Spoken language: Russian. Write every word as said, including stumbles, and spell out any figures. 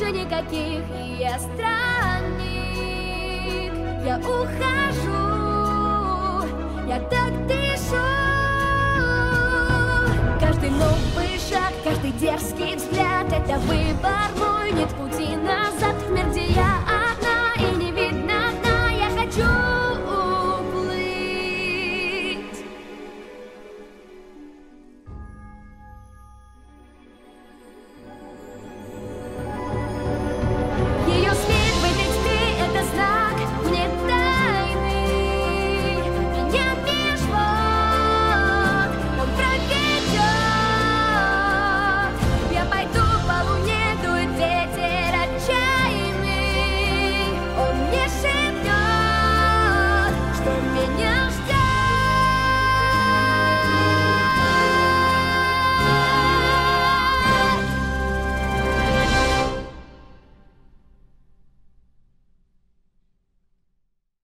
мы никаких, и я странник. Я ухожу, я так дышу. Каждый новый шаг, каждый дерзкий взгляд — это выбор мой, нет пути назад.